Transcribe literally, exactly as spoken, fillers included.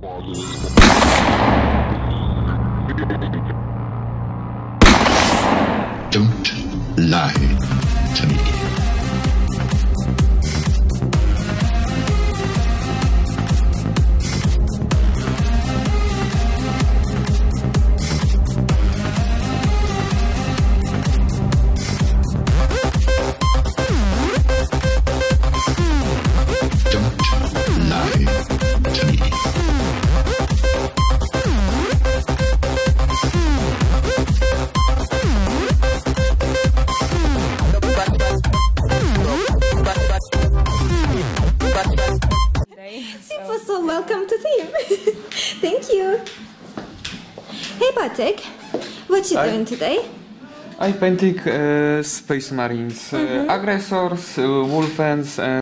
Don't lie to me. So welcome to team. Thank you. Hey Bartek, what you Hi. doing today? I painting uh, space marines, uh, Mm-hmm. aggressors, uh, wolfens, and